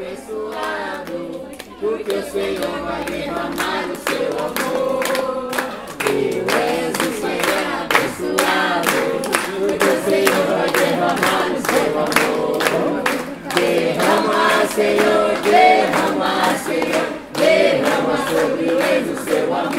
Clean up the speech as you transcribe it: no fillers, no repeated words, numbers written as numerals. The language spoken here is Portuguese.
abençoado, porque o Senhor vai derramar o seu amor. Eu és o Senhor abençoado, porque o Senhor vai derramar o seu amor. Derrama, Senhor, derrama, Senhor, derrama sobre eles o seu amor.